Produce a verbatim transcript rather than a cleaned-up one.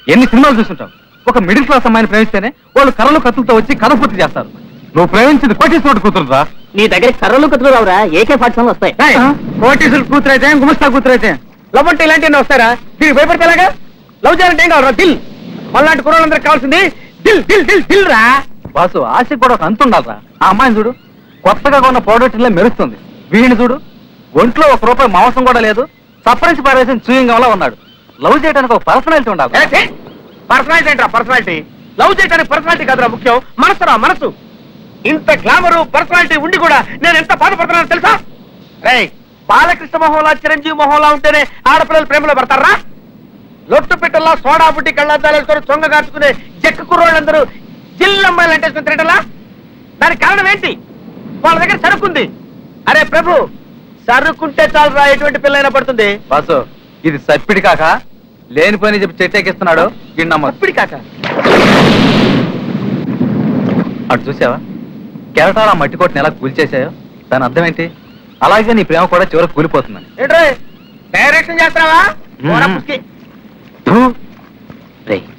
ఎన్ని సినిమాలు చూస్తుంటాం. ఒక మిడిల్ క్లాస్ అమ్మాయిని ప్రేమిస్తేనే వాళ్ళు కర్రలు కత్తులతో వచ్చి కథ పూర్తి చేస్తారు. నువ్వు ప్రేమించింది కోటీశ్వరుడు కూతురురా. నీ దగ్గర కర్రలు కత్తులు రావురా, ఏకే ఫార్టీ సెవెన్ వస్తాయి. కోటీశ్వరుడు కూతురు అయితే గుమస్తా కూతురు అయితే లవ్ అంటే ఇలాంటివన్నీ వస్తారా? దీనికి భయపడతేలాగా? లవ్ చేయాలంటే ఏం కావాలరా? దిల్. మళ్ళాంటి కుర్రాళ్ళందరికి కావాల్సింది దిల్ దిల్ దిల్ దిల్ రా. బాసు ఆశకి కూడా ఒక అంత ఉండాలరా. ఆ అమ్మాయిని చూడు, కొత్తగా కొన్న పౌడర్ మెరుస్తుంది. వీడిని చూడు, ఒంట్లో ఒక రూపాయి మాంసం కూడా లేదు, సపరించి పారేసిన చూయింగంలా ఉన్నాడు. లవ్ చేయడానికి ఒక పర్సనాలిటీ ఉండాలి. పర్సనాలిటీ ఏంట్రా పర్సనాలిటీ? లవ్ చేయడానికి పర్సనాలిటీ కాదురా ముఖ్యం, మనసురా మనసు. ఇంత గ్లామరు పర్సనాలిటీ ఉండి కూడా నేను ఎంత బాధపడుతున్నానో తెలుసా? రే, బాలకృష్ణ మొహంలా చిరంజీవి మొహంలా ఉంటేనే ఆడపిల్లలు ప్రేమలో పడతారా? లొట్టు పెట్టల్లా సోడా బుట్టి కళ్ళద్దాలు చొంగ కాచుకునే జక్క కుర్రోళ్ళందరూ జిల్లమ్మాయిలు అంటేసుకుని తిరగటలా? దానికి కారణం ఏంటి? వాళ్ళ దగ్గర సరుకుంది. అరే ప్రభు, సరుకుంటే చాలు రా, ఎటువంటి పిల్లైనా పడుతుంది. బాసు, ఇది సప్పిడి కాక లేని పని చెప్పి చెట్టెక్కిస్తున్నాడు. సప్పిడి కాక అటు చూసావా? కెరటాల మట్టి కొట్టిన ఎలా కూల్చేశాయో దాని అర్థం ఏంటి? అలాగే నీ ప్రేమ కూడా చివరికి కూలిపోతుందని. డైరెక్షన్ చేస్తావా?